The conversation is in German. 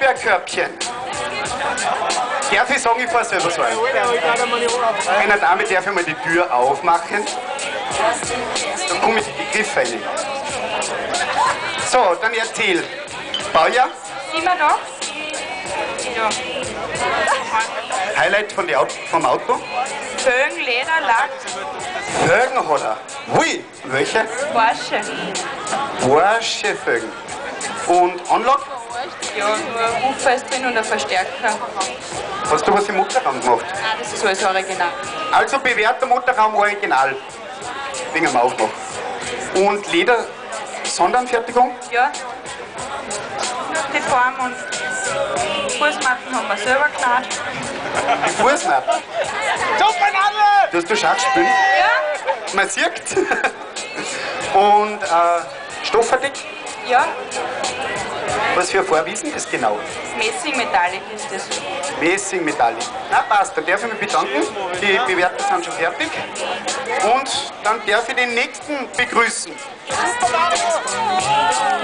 Türkörbchen. Darf ich sagen, ich fahre selber so ein? Einer Dame darf ich mal die Tür aufmachen. Dann komme ich in die Griffe rein. So, dann erzähl. Baujahr? 87. Ja. Highlight vom Auto? Föhn, Leder, Lack, Fögen hat er. Hui, welche? Porsche. Porsche Fögen. Und Anlage? Ja, nur ein Woofer ist drin und ein Verstärker. Hast du was im Motorraum gemacht? Nein, das ist alles original. Also bewährter Motorraum original. Wegen dem Aufmach. Und Leder, Sonderanfertigung? Ja. Die Form und Fußmatten haben wir selber genäht. Die Fußmatte. Du hast du Schach spielen? Ja. Man sieht. Und Stoffverdick? Ja. Was für Vorwiesen ist genau? Messingmetallic ist das. Messingmetallic. Na passt, dann darf ich mich bedanken. Die Bewerter sind schon fertig. Und dann darf ich den nächsten begrüßen.